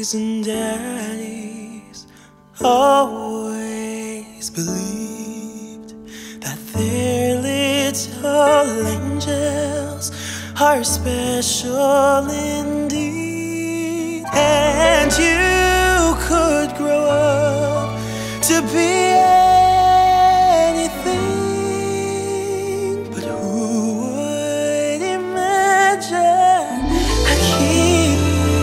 and daddies always believed that their little angels are special indeed, and you could grow up to be anything, but who would imagine a king?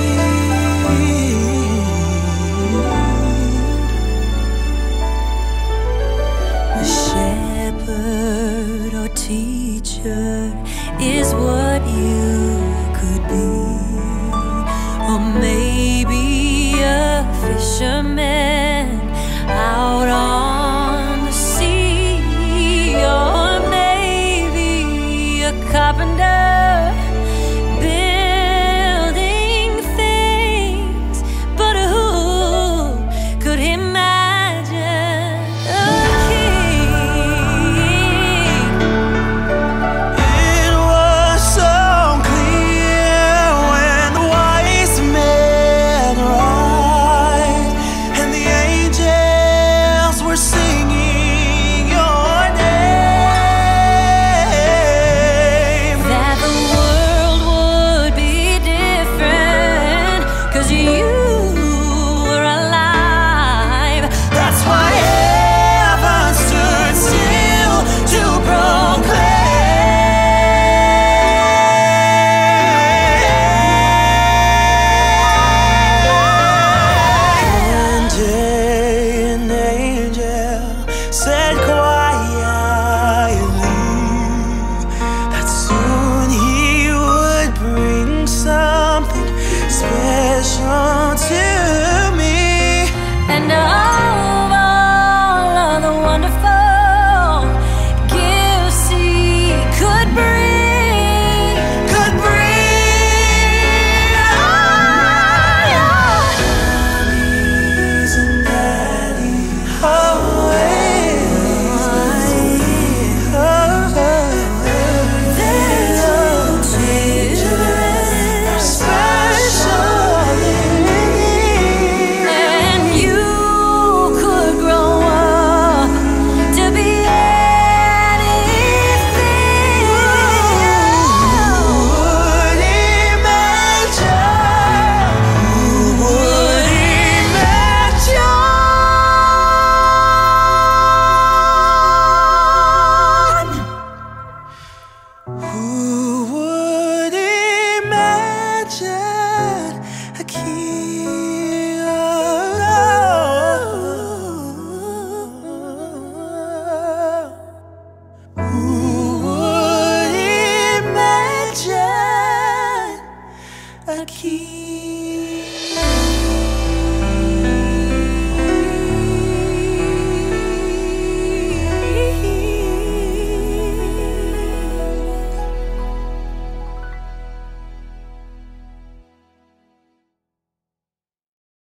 A shepherd or teacher is what you could be, or maybe a fisherman out on the sea, or maybe a carpenter building things. But who could imagine a king? It was so clear when the wise men arrived and the angels were singing your name, That the world would be different 'cause you were alive. that's why heaven stood still to proclaim. One day an angel said quietly that soon he would bring something special to me. And of all of the wonderful gifts he could bring, Mommies and daddies always believe their little children are special indeed. and you could grow up to be anything. Who would imagine? Who would imagine a king? Who would imagine a king?